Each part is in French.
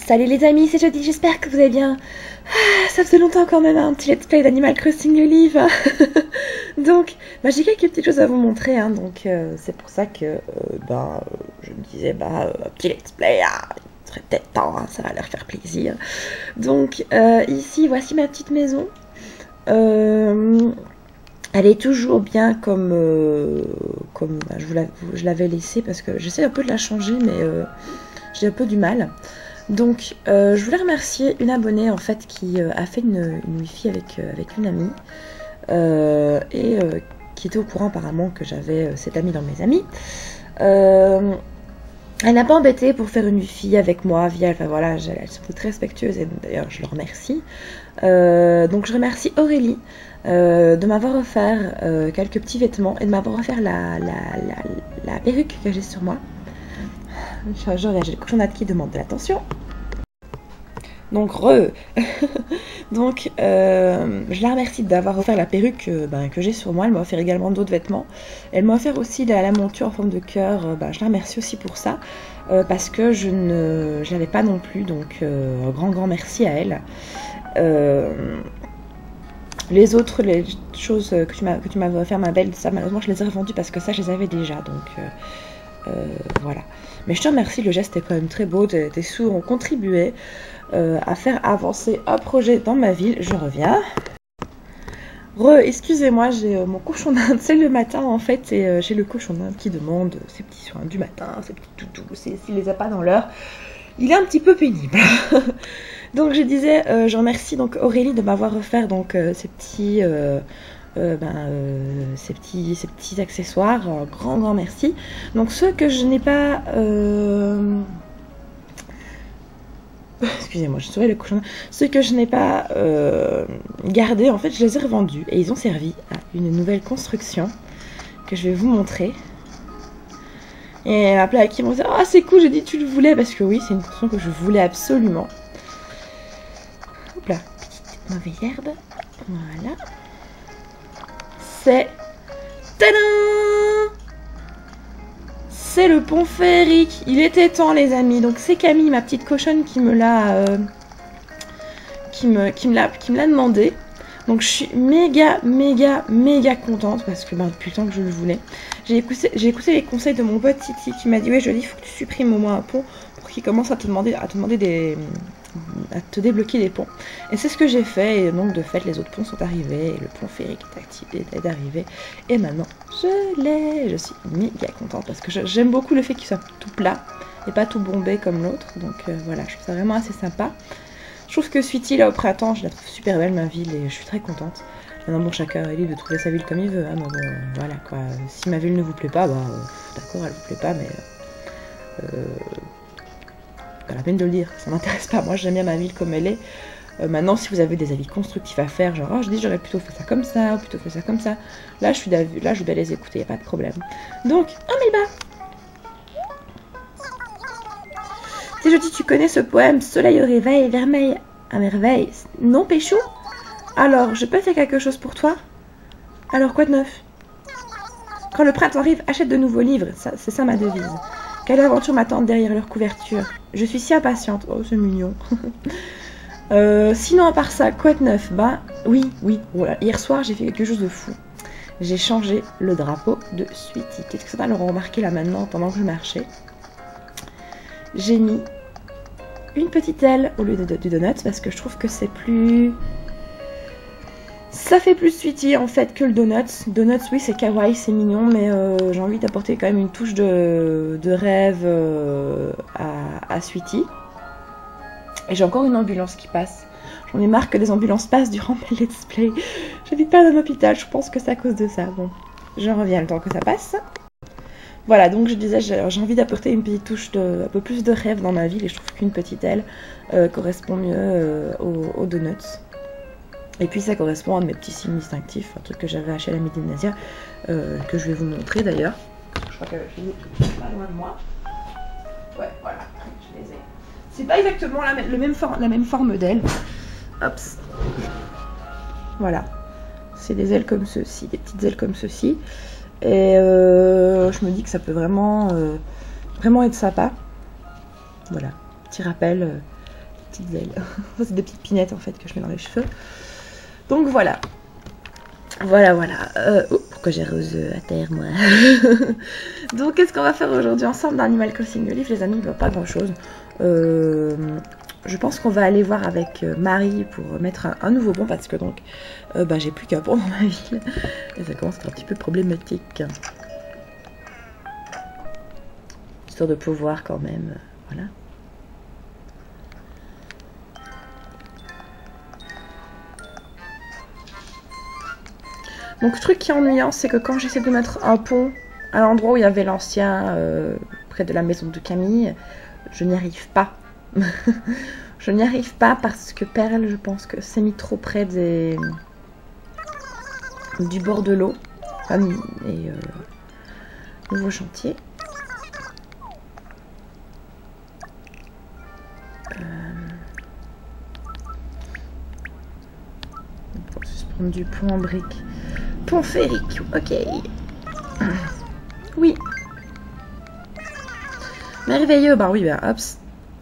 Salut les amis, c'est Jody, j'espère que vous allez bien. Ça faisait longtemps quand même, un petit let's play d'Animal Crossing le livre. Donc, j'ai quelques petites choses à vous montrer, donc c'est pour ça que je me disais, un petit let's play, il serait peut-être temps, ça va leur faire plaisir. Donc, ici, voici ma petite maison. Elle est toujours bien comme je l'avais laissée, parce que j'essaie un peu de la changer, mais j'ai un peu du mal. Donc, je voulais remercier une abonnée en fait qui a fait une wifi avec une amie qui était au courant apparemment que j'avais cette amie dans mes amis. Elle n'a pas embêté pour faire une wifi avec moi via, enfin voilà, elle se trouve très respectueuse et d'ailleurs je le remercie. Donc je remercie Aurélie de m'avoir offert quelques petits vêtements et de m'avoir offert la perruque que j'ai sur moi. J'ai le cochonnade qui demande de l'attention. Donc, Donc, je la remercie d'avoir offert la perruque que j'ai sur moi. Elle m'a offert également d'autres vêtements. Elle m'a offert aussi la monture en forme de cœur. Je la remercie aussi pour ça. Parce que je l'avais pas non plus. Donc, un grand merci à elle. Les choses que tu m'avais offert, ma belle, ça malheureusement je les ai revendues parce que ça je les avais déjà. Donc, voilà. Mais je te remercie, le geste est quand même très beau. Tes sous ont contribué à faire avancer un projet dans ma ville. Je reviens. Excusez-moi, j'ai mon cochon d'Inde, c'est le matin en fait, et j'ai le cochon d'Inde qui demande ses petits soins du matin, ses petits toutous, s'il les a pas dans l'heure, il est un petit peu pénible. Donc je disais, je remercie donc Aurélie de m'avoir offert donc ces petits accessoires, grand merci. Donc ceux que je n'ai pas excusez-moi, je souris le cochon. Ceux que je n'ai pas gardés, en fait, je les ai revendus et ils ont servi à une nouvelle construction que je vais vous montrer. Et elle m'a appelé à qui m'ont dit « Ah, c'est cool, j'ai dit tu le voulais » parce que oui, c'est une construction que je voulais absolument. Hop là, petite mauvaise herbe. Voilà. C'est... Tadam! C'est le pont féerique. Il était temps les amis. Donc c'est Camille, ma petite cochonne, qui me l'a demandé. Donc je suis méga contente parce que depuis le temps que je le voulais. J'ai écouté les conseils de mon pote Titi qui m'a dit ouais Jolie, il faut que tu supprimes au moins un pont pour qu'il commence à te débloquer des ponts. Et c'est ce que j'ai fait, et donc de fait les autres ponts sont arrivés, et le pont féerique est activé, est arrivé, et maintenant je l'ai. Je suis méga contente parce que j'aime beaucoup le fait qu'il soit tout plat et pas tout bombé comme l'autre, donc voilà, je trouve ça vraiment assez sympa. Je trouve que Sweetie là au printemps, je la trouve super belle ma ville et je suis très contente. Maintenant bon, chacun est libre de trouver sa ville comme il veut, mais bon voilà quoi, si ma ville ne vous plaît pas, d'accord, elle vous plaît pas, mais pas la peine de le dire, ça m'intéresse pas. Moi j'aime bien ma ville comme elle est. Maintenant si vous avez des avis constructifs à faire, genre je dis j'aurais plutôt fait ça comme ça, ou plutôt fait ça comme ça, là je vais les écouter, y a pas de problème. Donc, oh mais c'est joli, tu connais ce poème Soleil au réveil, vermeil à merveille. Non Péchou? Alors je peux faire quelque chose pour toi? Alors quoi de neuf? Quand le printemps arrive, achète de nouveaux livres, c'est ça ma devise. Quelle aventure m'attend derrière leur couverture? Je suis si impatiente. Oh, c'est mignon. Sinon, à part ça, quoi de neuf? Oui. Voilà. Hier soir, j'ai fait quelque chose de fou. J'ai changé le drapeau de Sweetie. Qu'est-ce que ça va leur remarquer là maintenant, pendant que je marchais? J'ai mis une petite aile au lieu du donut, parce que je trouve que c'est plus... Ça fait plus Sweetie en fait que le Donuts. Donuts, oui, c'est kawaii, c'est mignon, mais j'ai envie d'apporter quand même une touche de rêve à Sweetie. Et j'ai encore une ambulance qui passe. J'en ai marre que les ambulances passent durant mes let's play. J'habite pas dans un hôpital, je pense que c'est à cause de ça. Bon, je reviens le temps que ça passe. Voilà, donc je disais, j'ai envie d'apporter une petite touche un peu plus de rêve dans ma ville, et je trouve qu'une petite aile correspond mieux aux Donuts. Et puis ça correspond à mes petits signes distinctifs, un truc que j'avais acheté à la Midinasia, que je vais vous montrer d'ailleurs. Je crois que je les ai pas loin de moi. Ouais, voilà, je les ai. C'est pas exactement la même forme d'aile. Hop. Voilà. C'est des ailes comme ceci, des petites ailes comme ceci. Et je me dis que ça peut vraiment être sympa. Voilà, petit rappel petites ailes. C'est des petites pinettes en fait que je mets dans les cheveux. Donc voilà. Voilà. Oh, pourquoi j'ai rose à terre moi. Donc qu'est-ce qu'on va faire aujourd'hui ensemble dans Animal Crossing New Leaf les amis? Pas grand chose. Je pense qu'on va aller voir avec Marie pour mettre un nouveau pont parce que donc j'ai plus qu'un pont dans ma ville et ça commence à être un petit peu problématique. Histoire de pouvoir quand même, voilà. Donc, truc qui est ennuyant, c'est que quand j'essaie de mettre un pont à l'endroit où il y avait l'ancien, près de la maison de Camille, je n'y arrive pas. Je n'y arrive pas parce que Perle, je pense que c'est mis trop près du bord de l'eau. Et nouveau chantier. On va suspendre du pont en brique. Pont férique, ok. Oui. Merveilleux, bah oui, bah hops.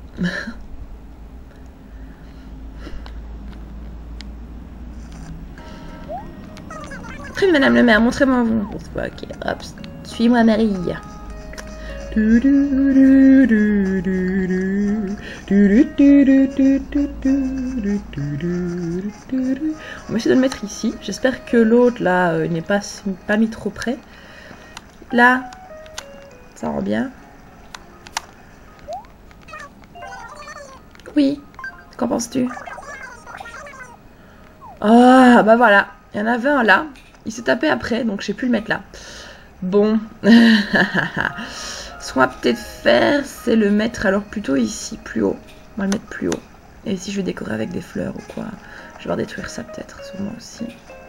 Très bien, madame le maire, montrez-moi vous. Ok, hops. Suis-moi, Marie. On va essayer de le mettre ici. J'espère que l'autre là n'est pas mis trop près. Là, ça rend bien. Oui, qu'en penses-tu? Ah, bah voilà. Il y en avait un là. Il s'est tapé après, donc je sais plus le mettre là. Bon. Ce qu'on va peut-être faire, c'est le mettre alors plutôt ici, plus haut. On va le mettre plus haut. Et ici, je vais décorer avec des fleurs ou quoi. Je vais devoir détruire ça peut-être, sûrement aussi.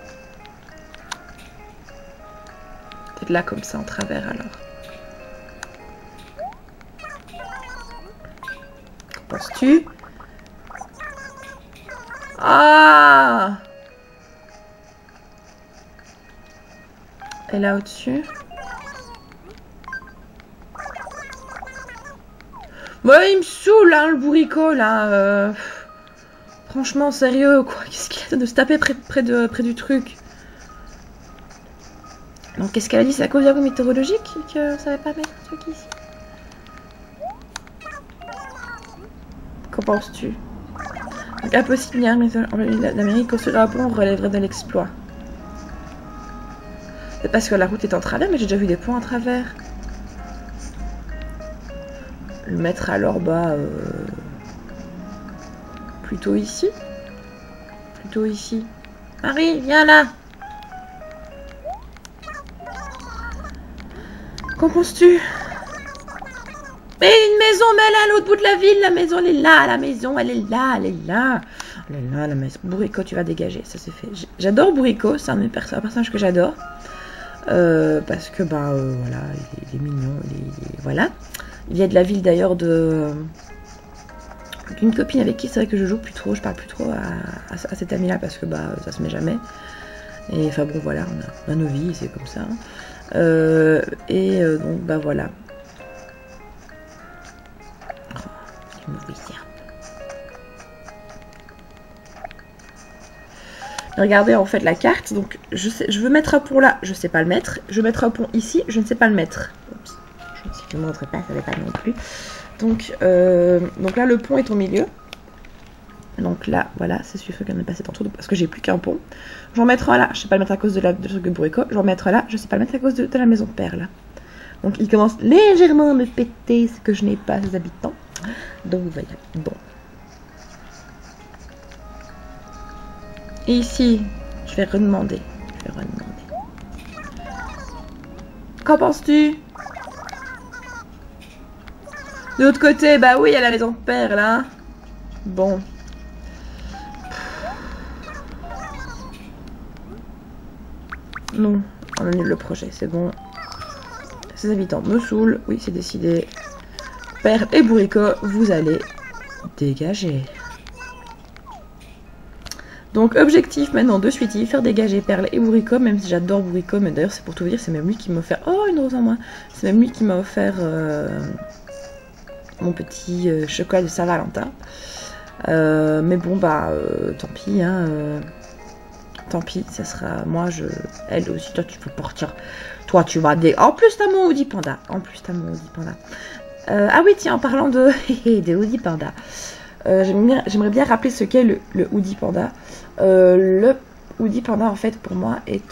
Peut-être là, comme ça, en travers alors. Qu'en penses-tu? Ah! Et là au-dessus. Bon, il me saoule, hein, le bourricot, là. Franchement, sérieux, quoi. Qu'est-ce qu'il y a de se taper près du truc? Donc, qu'est-ce qu'elle a dit? C'est à cause de la météorologique qu'on savait pas mettre un truc ici? Qu'en penses-tu? Donc, impossible, l'Amérique construire un pont relèverait de l'exploit. C'est parce que la route est en travers, mais j'ai déjà vu des ponts en travers. Le mettre alors bas plutôt ici. Plutôt ici. Marie, viens là. Qu'en penses-tu? Mais une maison, mais elle est à l'autre bout de la ville. La maison, elle est là. La maison, elle est là. Elle est là. Elle est là, la maison. Bourricot, tu vas dégager. Ça, c'est fait. J'adore Bourricot. C'est un personnage que j'adore. Parce que, voilà, il est mignon. Voilà. Il vient de la ville d'ailleurs d'une copine avec qui c'est vrai que je joue plus trop, je parle plus trop à cette amie là parce que ça se met jamais. Et enfin bon voilà, on a nos vies, c'est comme ça. Donc voilà. Regardez en fait la carte, donc je veux mettre un pont là, je sais pas le mettre. Je veux mettre un pont ici, je ne sais pas le mettre. Oups. Si je ne montre pas, ça ne va pas non plus. Donc là, le pont est au milieu. Donc là, voilà, c'est celui qu'on a passé tantôt parce que j'ai plus qu'un pont. Je vais en mettre un là, je sais pas le mettre à cause de truc de bourricot. Je vais en mettre là, je sais pas le mettre à cause de la maison de Perle. Donc il commence légèrement à me péter ce que je n'ai pas ses habitants. Donc voilà, bon. Et ici, je vais redemander. Qu'en penses-tu? De l'autre côté, bah oui, il y a la maison de Perle, là. Bon. Non, on annule le projet, c'est bon. Ces habitants me saoulent. Oui, c'est décidé. Perle et Bourricot, vous allez dégager. Donc, objectif maintenant de Sweetie, faire dégager Perle et Bourricot, même si j'adore Bourricot, mais d'ailleurs, c'est pour tout vous dire, c'est même lui qui m'a offert... Oh, une rose en moins. C'est même lui qui m'a offert... mon petit chocolat de Saint-Valentin. Mais bon, bah, tant pis, hein. Tant pis, ça sera... Moi, elle aussi, toi, tu peux partir. Toi, tu vas... En plus, t'as mon Woody Panda. En plus, t'as mon Woody Panda. Ah oui, tiens, en parlant de... des Woody Panda. J'aimerais bien rappeler ce qu'est le Woody Panda. Le Woody Panda, en fait, pour moi, est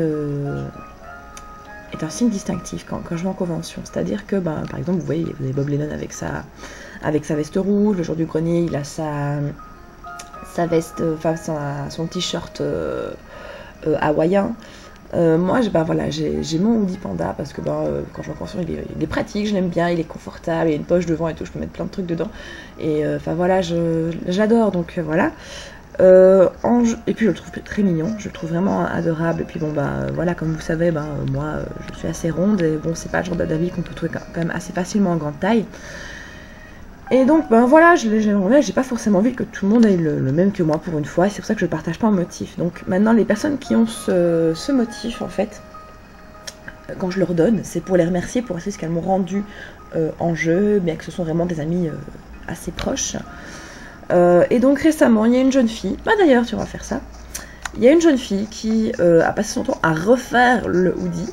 un signe distinctif quand je vais en convention. C'est-à-dire que, bah, par exemple, vous avez Bob Lennon avec sa veste rouge. Le jour du grenier, il a sa veste, enfin son t-shirt hawaïen. Moi, voilà, j'ai mon Woody Panda parce que quand je vais en convention, il est pratique, je l'aime bien, il est confortable, il y a une poche devant et tout, je peux mettre plein de trucs dedans. Et enfin voilà, j'adore, donc voilà. Et puis je le trouve très mignon, je le trouve vraiment adorable. Et puis bon bah voilà, comme vous savez, moi je suis assez ronde et bon c'est pas le genre d'habit qu'on peut trouver quand même assez facilement en grande taille. Et donc voilà, j'ai pas forcément envie que tout le monde ait le même que moi pour une fois, c'est pour ça que je ne partage pas un motif. Donc maintenant les personnes qui ont ce motif en fait, quand je leur donne, c'est pour les remercier pour ce qu'elles m'ont rendu en jeu, bien que ce sont vraiment des amis assez proches. Et donc récemment, il y a une jeune fille, d'ailleurs tu vas faire ça, il y a une jeune fille qui a passé son temps à refaire le hoodie.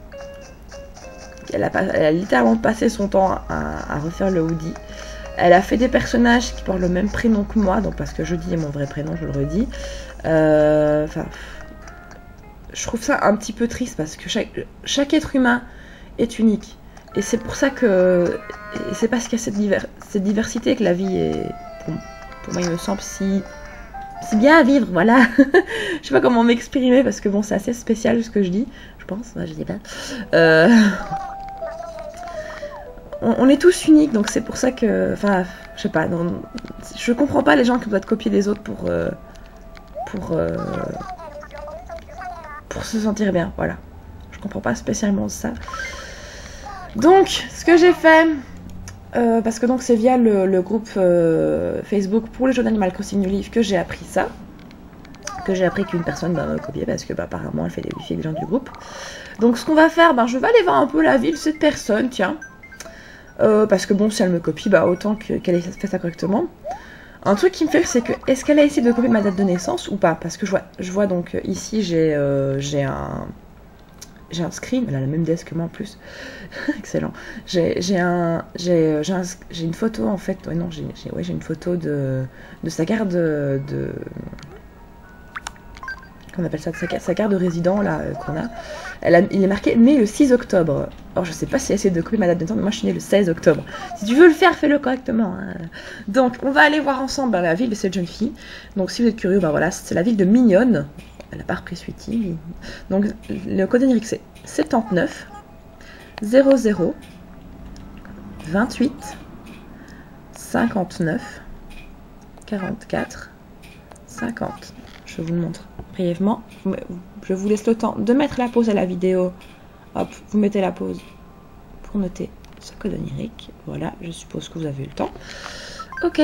Elle a littéralement passé son temps à refaire le hoodie. Elle a fait des personnages qui portent le même prénom que moi, donc parce que jeudi est mon vrai prénom, je le redis. Enfin, je trouve ça un petit peu triste parce que chaque être humain est unique. Et c'est pour ça que... C'est parce qu'il y a cette diversité que la vie est... Pour moi, il me semble si bien à vivre, voilà. Je sais pas comment m'exprimer parce que bon, c'est assez spécial ce que je dis, je pense. Je dis pas. On est tous uniques, donc c'est pour ça que... Enfin, je sais pas, je comprends pas les gens qui doivent copier des autres pour se sentir bien, voilà. Je comprends pas spécialement ça. Donc, ce que j'ai fait, parce que donc c'est via le groupe Facebook pour les jeux d'Animal Crossing New Leaf que j'ai appris ça. Que j'ai appris qu'une personne m'a copié parce que apparemment elle fait des wifi avec les gens du groupe. Donc ce qu'on va faire, je vais aller voir un peu la vie de cette personne, tiens. Parce que bon, si elle me copie, autant qu'elle ait fait ça correctement. Un truc qui me fait, c'est que est-ce qu'elle a essayé de copier ma date de naissance ou pas? Parce que je vois donc ici j'ai un screen, elle a la même desk que moi en plus. Excellent. J'ai une photo en fait. Ouais, non, j'ai une photo de sa carte de qu'on appelle ça, sa carte de résident là qu'on a. Il est marqué né le 6 octobre. Alors je sais pas si elle essaie de copier ma date de naissance, mais moi je suis née le 16 octobre. Si tu veux le faire, fais-le correctement. Hein. Donc on va aller voir ensemble la ville de cette jeune fille. Donc si vous êtes curieux, voilà, c'est la ville de Mignonne. Elle n'a pas repris Sweetie. Donc le code numérique c'est 79 00 28 59 44 50. Je vous le montre brièvement. Je vous laisse le temps de mettre la pause à la vidéo. Hop, vous mettez la pause pour noter ce code onirique. Voilà, je suppose que vous avez eu le temps. Ok.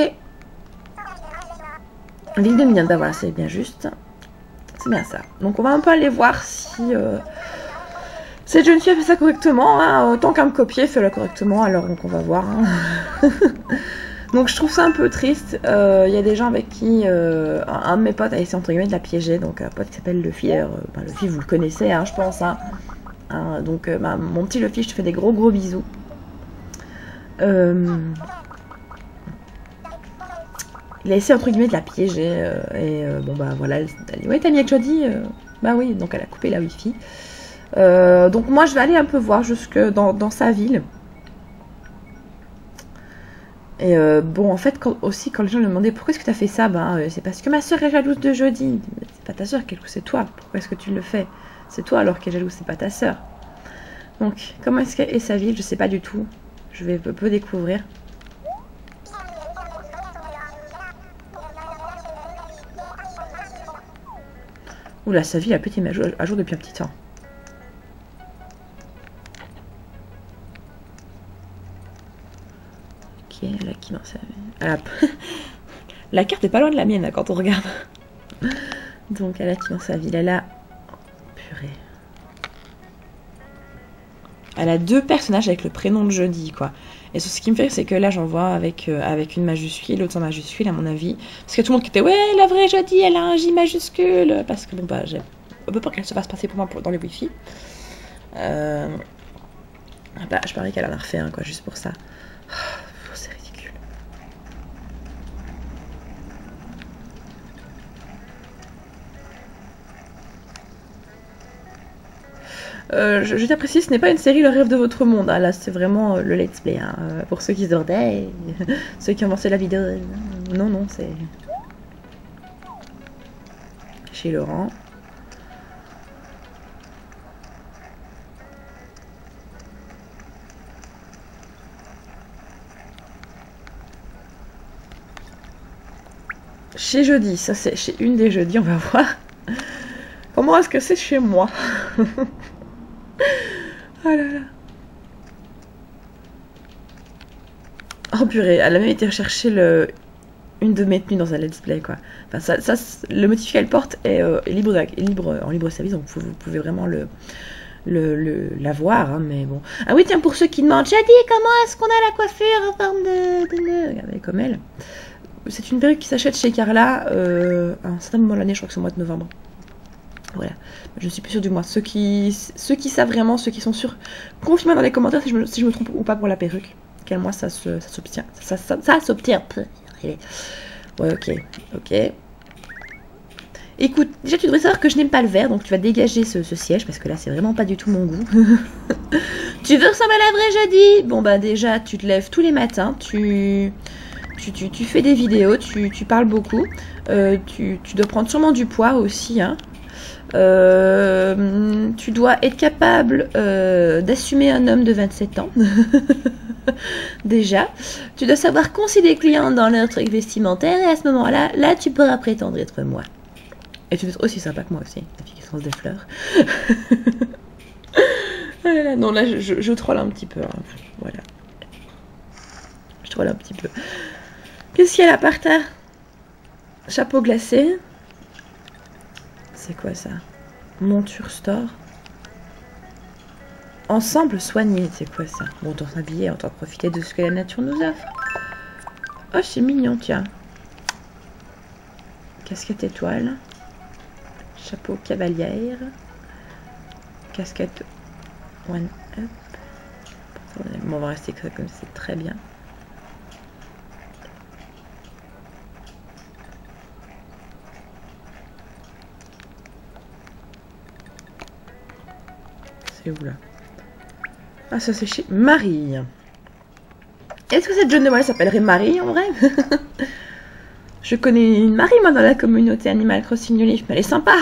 Ville de Mignonne, voilà, c'est bien juste. C'est bien ça. Donc on va un peu aller voir si cette jeune fille a fait ça correctement. Hein. Autant qu'à me copier, fais-le correctement. Alors donc on va voir. Hein. Donc je trouve ça un peu triste. Il y a des gens avec qui un de mes potes a essayé entre guillemets de la piéger. Donc un pote qui s'appelle Luffy. Luffy, vous le connaissez, hein, je pense. Hein. Donc mon petit Luffy, je te fais des gros bisous. Il a essayé entre guillemets de la piéger. Voilà. Elle dit ouais, t'as mis avec Jody. Oui, donc elle a coupé la wifi. Donc moi je vais aller un peu voir jusque dans sa ville. Et en fait, quand les gens me demandaient pourquoi est-ce que tu as fait ça, c'est parce que ma soeur est jalouse de Jody. C'est pas ta soeur qui est jalouse, c'est toi. Pourquoi est-ce que tu le fais? C'est toi alors qui est jalouse, c'est pas ta soeur. Donc, comment est-ce qu'est sa ville? Je sais pas du tout. Je vais peu découvrir. Oula, sa ville a petit mis à jour depuis un petit temps. Elle a qui dans sa vie? La carte est pas loin de la mienne là, quand on regarde. Donc elle a qui dans sa ville? Elle a... Purée. Elle a 2 personnages avec le prénom de Jodie, quoi. Et ce qui me fait rire, c'est que là, j'en vois avec une majuscule, l'autre sans majuscule, à mon avis. Parce que tout le monde qui était, ouais, la vraie Jodie, elle a un J majuscule. Parce que bon, bah, j'ai un peu peur qu'elle se fasse passer pour moi dans les wifi. Bah, je parie qu'elle en a refait un, quoi, juste pour ça. Oh, c'est ridicule. Je t'apprécie, ce n'est pas une série Le rêve de votre monde. Ah, là, c'est vraiment le let's play. Hein. Pour ceux qui se demandaient, ceux qui ont lancé la vidéo. Non, non, c'est chez Laurent. Chez Jeudi, ça c'est chez une des jeudis, on va voir. Comment est-ce que c'est chez moi? Oh là là. Oh purée, elle a même été rechercher une de mes tenues dans un let's play, quoi. Enfin, ça le motif qu'elle porte est en libre service, donc vous pouvez vraiment la voir, hein, mais bon. Ah oui, tiens, pour ceux qui demandent, Jadie, comment est-ce qu'on a la coiffure en forme de nœud? Regardez comme elle. C'est une perruque qui s'achète chez Carla à un certain moment de l'année, je crois que c'est au mois de novembre. Voilà, je ne suis plus sûre du mois. Ceux qui savent vraiment, ceux qui sont sûrs, confirmez dans les commentaires si je me trompe ou pas pour la perruque. Quel mois ça s'obtient. Ça s'obtient. Ouais, ok. Écoute, déjà tu devrais savoir que je n'aime pas le vert, donc tu vas dégager ce siège, parce que là c'est vraiment pas du tout mon goût. Tu veux ressembler à la vraie Jadie? Bon bah déjà, tu te lèves tous les matins, tu fais des vidéos, tu parles beaucoup, tu dois prendre sûrement du poids aussi, hein. Tu dois être capable d'assumer un homme de 27 ans. Déjà. Tu dois savoir conseiller des clients dans leur truc vestimentaire, et à ce moment-là, là tu pourras prétendre être moi. Et tu dois être aussi sympa que moi aussi, la fille qui se lance des fleurs. Non, là je troll un petit peu, hein. Voilà. Je troll un petit peu. Qu'est-ce qu'il y a là par terre? Chapeau glacé. C'est quoi ça? Monture store. Ensemble soigné, c'est quoi ça? Bon, autant s'habiller, autant profiter de ce que la nature nous offre. Oh, c'est mignon, tiens. Casquette étoile. Chapeau cavalière. Casquette one up. Bon, on va rester comme c'est très bien. C'est où là? Ah, ça c'est chez Marie. Est-ce que cette jeune demoiselle s'appellerait Marie en vrai? Je connais une Marie moi dans la communauté Animal Crossing New Leaf, mais elle est sympa.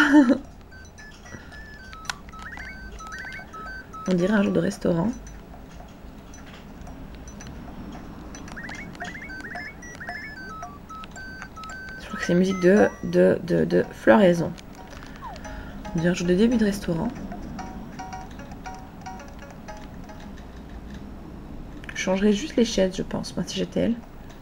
On dirait un jour de restaurant. Je crois que c'est musique de floraison. On dirait un jour de début de restaurant. Je changerais juste les chaises, je pense, moi, si j'étais elle.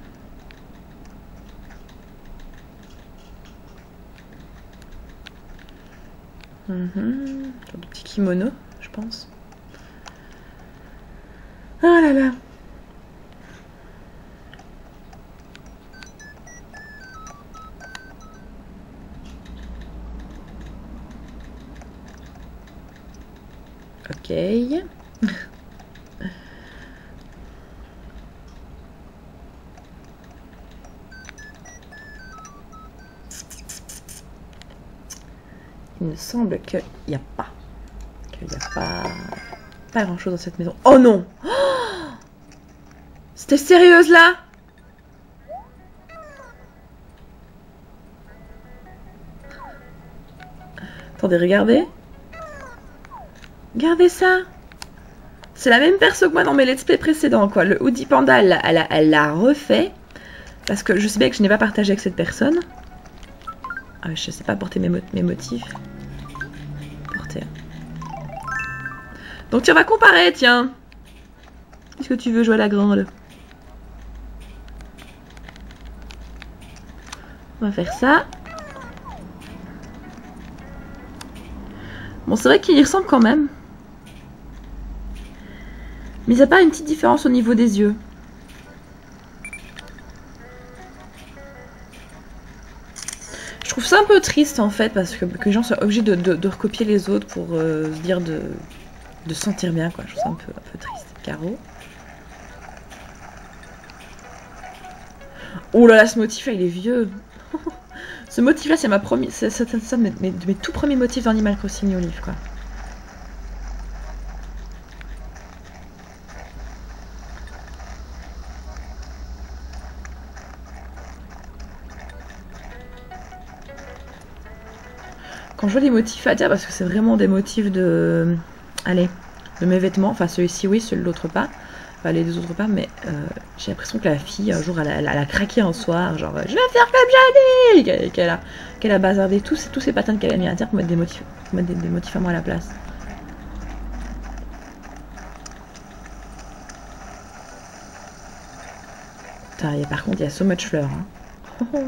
Genre de petit kimono, je pense. Oh là là. Ok. Il me semble qu'il n'y a pas. Pas grand chose dans cette maison. Oh non! Oh, c'était sérieuse là? Attendez, regardez. Regardez ça. C'est la même perso que moi dans mes let's play précédents, quoi. Le Hoodie Panda, elle l'a refait. Parce que je sais bien que je n'ai pas partagé avec cette personne. Ah, je sais pas porter mes motifs. Porter. Donc tu vas comparer, tiens. Est-ce que tu veux jouer à la grande? On va faire ça. Bon, c'est vrai qu'il y ressemble quand même. Mais à part une petite différence au niveau des yeux. Je trouve ça un peu triste en fait, parce que les gens soient obligés de recopier les autres pour se dire de se sentir bien, quoi. Je trouve ça un peu triste. Caro. Oh là là, ce motif là, il est vieux. Ce motif là, c'est ma première, c'est de mes tout premiers motifs d'Animal Crossing New Leaf, quoi. Quand je vois des motifs à dire, parce que c'est vraiment des motifs de... Allez, de mes vêtements. Enfin, celui-ci, oui, celui-l'autre pas. Enfin, les deux autres pas, mais j'ai l'impression que la fille, un jour, elle a craqué un soir, genre, je vais faire comme Jadis, qu'elle a bazardé tous ces patterns qu'elle a mis à dire pour mettre des motifs à moi à la place. Putain, par contre, il y a so much fleurs. Hein.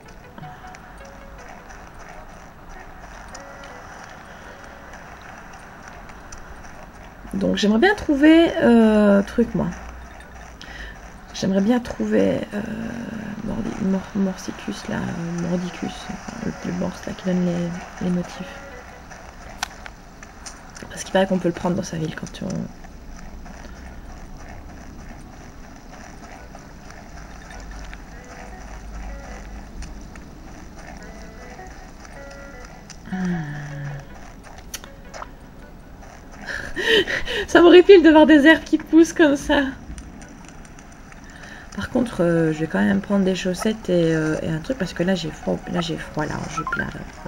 Donc j'aimerais bien trouver truc moi. J'aimerais bien trouver Morsicus là, Mordicus, le morse là qui donne les motifs. Parce qu'il paraît qu'on peut le prendre dans sa ville quand tu... Ça m'horripile de voir des herbes qui poussent comme ça. Par contre, je vais quand même prendre des chaussettes et un truc parce que là j'ai froid. Là j'ai froid là, en jupe là.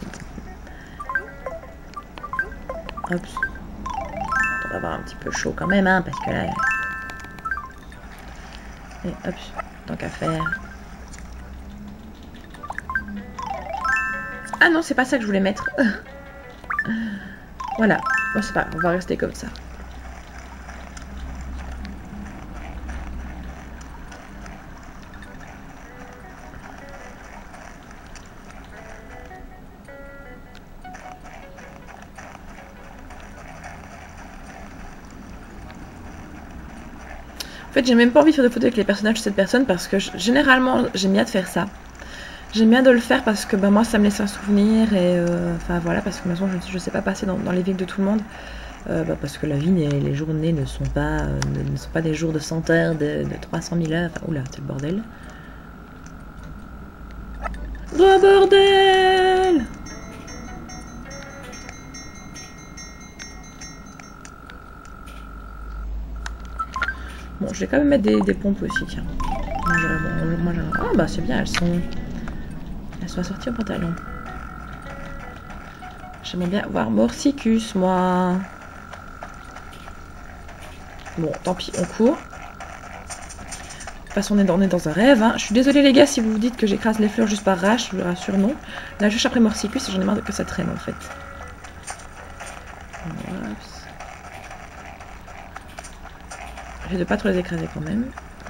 Hop. On va avoir un petit peu chaud quand même, hein, parce que là. Et hop, tant qu'à faire. Ah non, c'est pas ça que je voulais mettre. Voilà. Bon, c'est pas, on va rester comme ça. En fait, j'ai même pas envie de faire de photos avec les personnages de cette personne parce que généralement, j'aime bien de faire ça. J'aime bien de le faire parce que bah, moi, ça me laisse un souvenir et enfin voilà, parce que maintenant, je sais pas passer dans les villes de tout le monde. Bah, parce que la vie et les journées ne sont pas des jours de 100 heures, de 300 000 heures. Enfin, oula, c'est le bordel. Oh bordel! Bon, je vais quand même mettre des pompes aussi, tiens. Ah bah c'est bien, elles sont assorties au pantalon. J'aimerais bien voir Morsicus, moi. Bon, tant pis, on court. De toute façon, on est dans un rêve. Hein. Je suis désolée les gars si vous vous dites que j'écrase les fleurs juste par rage, je vous rassure, non. Là, je cherche après Morsicus et j'en ai marre que ça traîne en fait. J'essaie de pas trop les écraser quand même.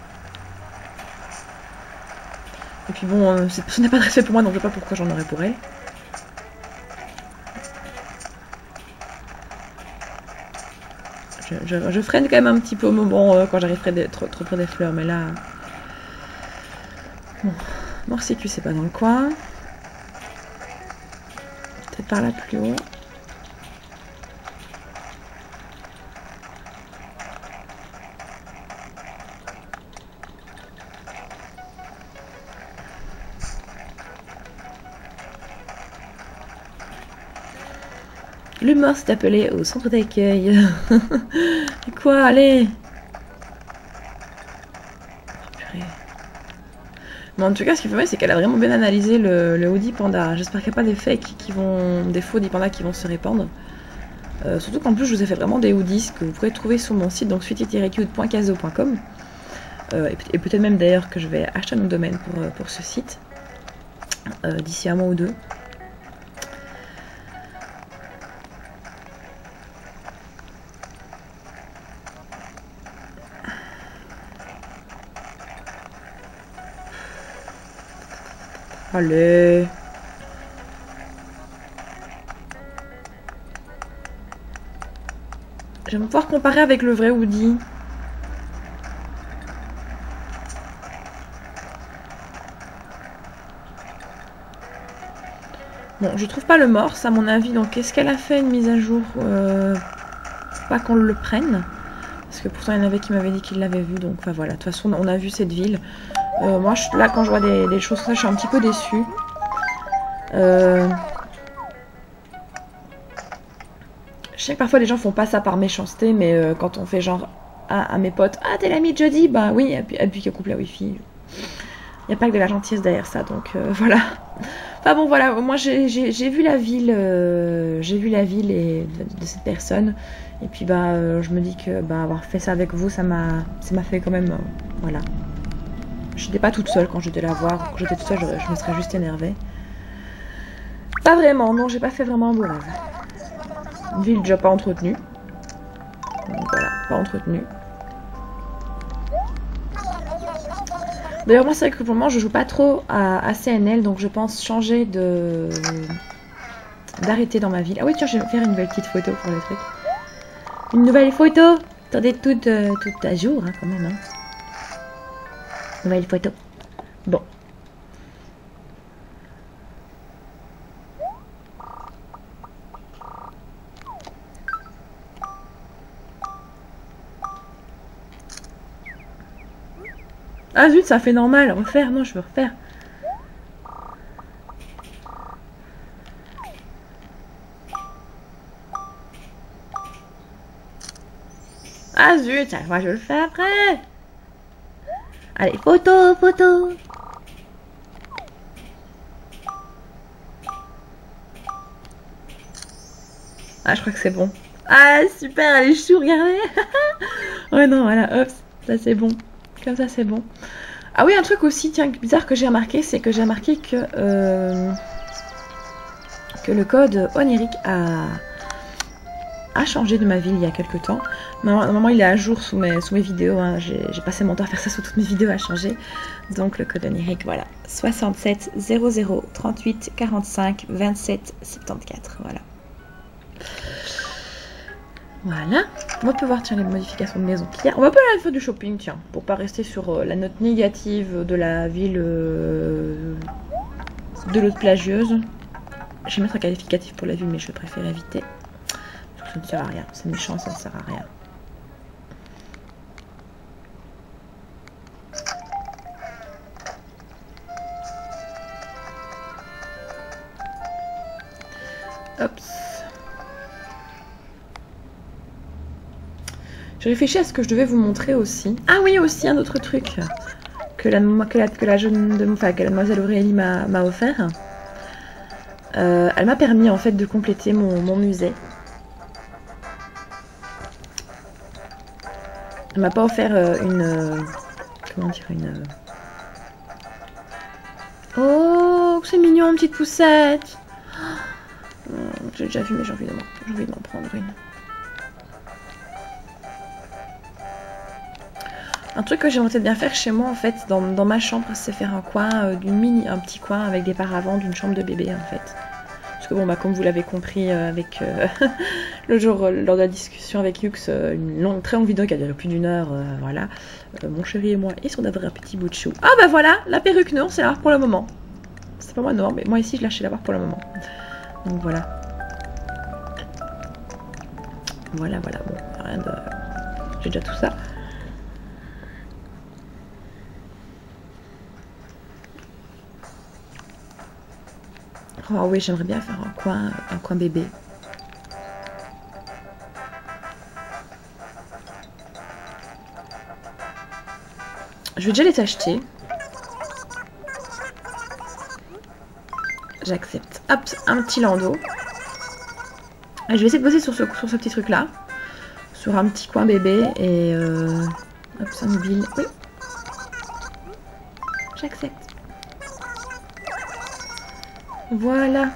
Et puis bon, ce n'est pas très fait pour moi, donc je sais pas pourquoi j'en aurais pour elle. Je freine quand même un petit peu au moment quand j'arriverai trop près des fleurs, mais là... Bon, Morsicus c'est pas dans le coin. Peut-être par là plus haut. Le mort s'est appelé au centre d'accueil. Quoi, allez. Oh, purée. Mais en tout cas, ce qui fait mal, c'est qu'elle a vraiment bien analysé le hoodie panda. J'espère qu'il n'y a pas des fakes des faux hoodie panda qui vont se répandre. Surtout qu'en plus, je vous ai fait vraiment des hoodies que vous pourrez trouver sur mon site, donc sweetie-cute.caso.com. Et peut-être même d'ailleurs que je vais acheter un nom de domaine pour ce site d'ici un mois ou deux. Allez. J'aimerais pouvoir comparer avec le vrai hoodie. Bon, je trouve pas le morse à mon avis, donc est-ce qu'elle a fait une mise à jour pas qu'on le prenne? Parce que pourtant il y en avait qui m'avaient dit qu'ils l'avaient vu, donc enfin voilà, de toute façon on a vu cette ville. Moi là quand je vois des choses comme ça, je suis un petit peu déçue. Je sais que parfois les gens font pas ça par méchanceté, mais quand on fait genre à mes potes, ah t'es l'ami de Jody, bah oui, appuie que coupe la wifi. Il n'y a pas que de la gentillesse derrière ça, donc voilà. Enfin bon voilà, moi j'ai vu la ville, et de cette personne, et puis bah je me dis que bah avoir fait ça avec vous, ça m'a fait quand même, voilà. J'étais pas toute seule quand j'étais la voir, quand j'étais toute seule, je me serais juste énervée. Pas vraiment, non, j'ai pas fait vraiment un beau rêve. Une ville déjà pas entretenue. Donc voilà, pas entretenue. D'ailleurs, moi, c'est vrai que pour le moment, je joue pas trop à CNL, donc je pense changer d'arrêter dans ma ville. Ah oui, tiens, je vais faire une nouvelle petite photo pour le truc. Une nouvelle photo. Attendez, toute à jour, hein, quand même. Hein. Nouvelle photo. Bon. Ah zut, ça fait normal. Refaire. Non, je veux refaire. Ah zut, moi je le fais après. Allez, photo, photo. Ah, je crois que c'est bon. Ah, super, elle est chou, regardez. Ouais, non, voilà, hop, ça c'est bon. Comme ça, c'est bon. Ah oui, un truc aussi, tiens, bizarre que j'ai remarqué, c'est que j'ai remarqué que le code onirique a changé de ma ville il y a quelques temps. Normalement, il est à jour sous mes vidéos. Hein. J'ai passé mon temps à faire ça sous toutes mes vidéos à changer. Donc, le code onirique, voilà. 67 00 38 45 27 74. Voilà. Voilà. On peut voir, tiens, les modifications de maison qu'il y a. On va pas aller faire du shopping, tiens, pour pas rester sur la note négative de la ville de l'autre plagieuse. Je vais mettre un qualificatif pour la ville, mais je préfère éviter. Parce que ça ne sert à rien. C'est méchant, ça ne sert à rien. Hop. Je réfléchis à ce que je devais vous montrer aussi. Ah oui, aussi un autre truc que la mademoiselle Aurélie m'a offert. Elle m'a permis en fait de compléter mon musée. Elle m'a pas offert comment dire, Oh, c'est mignon, une petite poussette. J'ai déjà vu, mais j'ai envie d'en prendre une. Un truc que j'aimerais bien faire chez moi en fait, dans ma chambre, c'est faire un coin, un petit coin avec des paravents d'une chambre de bébé en fait. Parce que bon, bah, comme vous l'avez compris avec le jour lors de la discussion avec Yux, une très longue vidéo qui a duré plus d'1 heure, voilà. Mon chéri et moi, ils sont d'avoir un petit bout de chou. Ah bah voilà, la perruque non, c'est l'avoir pour le moment. C'est pas moi non, mais moi ici je lâche l'avoir pour le moment. Donc voilà. Voilà, bon, rien de... J'ai déjà tout ça. Oh oui, j'aimerais bien faire un coin bébé. Je vais déjà les acheter. J'accepte. Hop, un petit landau. Et je vais essayer de bosser sur ce petit truc là. Sur un petit coin bébé et hop, ça mobile. Oui. J'accepte. Voilà.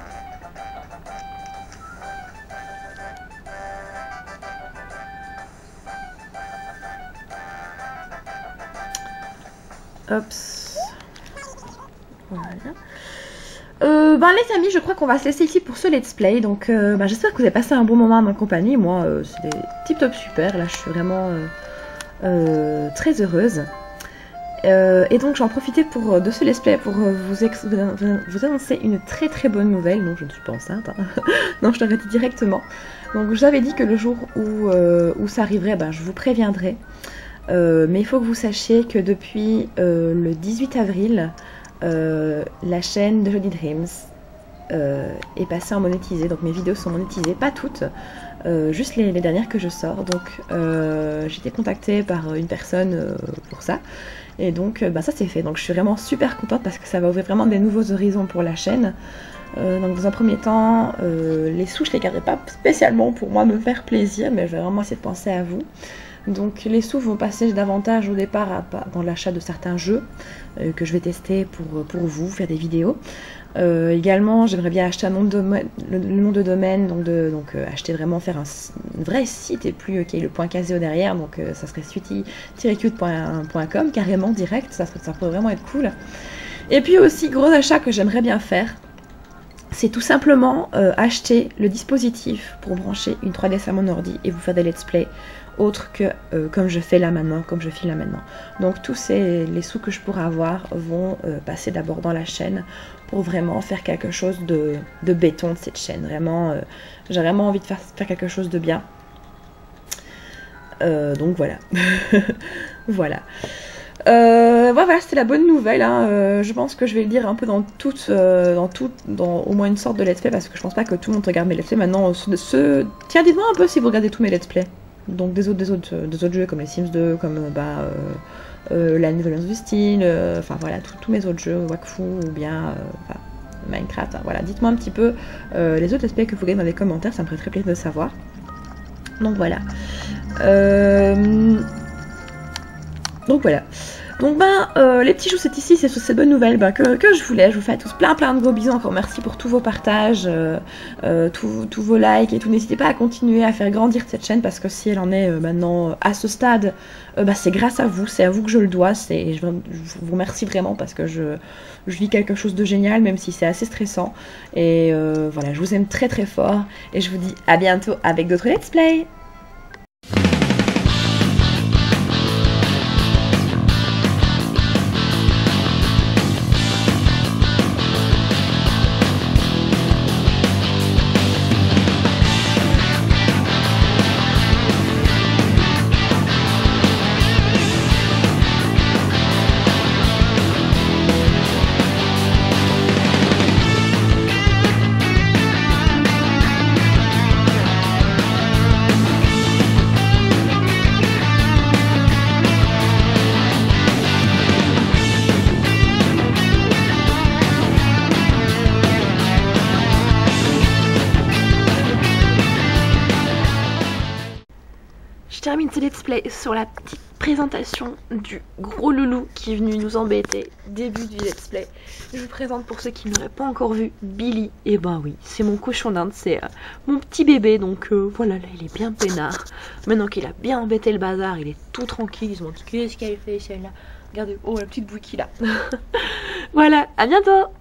Hop. Voilà. Ben les amis, je crois qu'on va se laisser ici pour ce let's play. Donc j'espère que vous avez passé un bon moment à ma compagnie. Moi, c'était tip top super. Là, je suis vraiment très heureuse. Et donc j'en profitais de ce let's play pour vous annoncer une très bonne nouvelle. Non, je ne suis pas enceinte, hein. Non, je l'aurais dit directement. Donc j'avais dit que le jour où ça arriverait, ben, je vous préviendrai. Mais il faut que vous sachiez que depuis le 18 avril, la chaîne de Jody Dreams est passée en monétisé. Donc mes vidéos sont monétisées, pas toutes, juste les dernières que je sors. Donc j'ai été contactée par une personne pour ça. Et donc bah, ça c'est fait, donc je suis vraiment super contente parce que ça va ouvrir vraiment des nouveaux horizons pour la chaîne. Donc dans un premier temps, les sous je les garderai pas spécialement pour moi me faire plaisir, mais je vais vraiment essayer de penser à vous. Donc les sous vont passer davantage au départ dans l'achat de certains jeux que je vais tester pour vous, faire des vidéos. Également j'aimerais bien acheter le nom de domaine, donc acheter vraiment, faire un vrai site et plus qu'il y ait le .caseo derrière, donc ça serait sweetie-cute.com carrément direct, ça pourrait vraiment être cool. Et puis aussi gros achat que j'aimerais bien faire, c'est tout simplement acheter le dispositif pour brancher une 3DS à mon ordi et vous faire des let's play autres que comme je fais là maintenant, comme je file là maintenant. Donc tous les sous que je pourrais avoir vont passer d'abord dans la chaîne pour vraiment faire quelque chose de béton de cette chaîne. Vraiment, j'ai vraiment envie de faire quelque chose de bien. Donc voilà. Voilà. Voilà, c'était la bonne nouvelle, hein. Je pense que je vais le dire un peu dans au moins une sorte de let's play, parce que je pense pas que tout le monde regarde mes let's play maintenant. Tiens, dites-moi un peu si vous regardez tous mes let's play. Donc des autres jeux comme les Sims 2, comme la Nouvelle du style, enfin voilà, tous mes autres jeux, Wakfu ou bien Minecraft, hein, voilà. Dites-moi un petit peu les autres let's play que vous regardez dans les commentaires, ça me ferait très plaisir de savoir. Donc voilà. Donc voilà. Donc les petits joues c'est ici, c'est sur ces bonnes nouvelles que je voulais. Je vous fais à tous plein de gros bisous. Encore merci pour tous vos partages, tous vos likes et tout. N'hésitez pas à continuer à faire grandir cette chaîne, parce que si elle en est maintenant à ce stade, c'est grâce à vous, c'est à vous que je le dois. Je vous remercie vraiment, parce que je vis quelque chose de génial, même si c'est assez stressant. Et voilà, je vous aime très fort et je vous dis à bientôt avec d'autres let's play. Je termine ce let's play sur la petite présentation du gros loulou qui est venu nous embêter. Début du let's play. Je vous présente, pour ceux qui n'auraient pas encore vu, Billy. Et ben oui, c'est mon cochon d'Inde, c'est mon petit bébé. Donc voilà, là il est bien peinard. Maintenant qu'il a bien embêté le bazar, il est tout tranquille. Ils se demandent qu'est-ce qu'elle fait celle-là. Regardez, oh la petite bouille qu'il a. Voilà, à bientôt.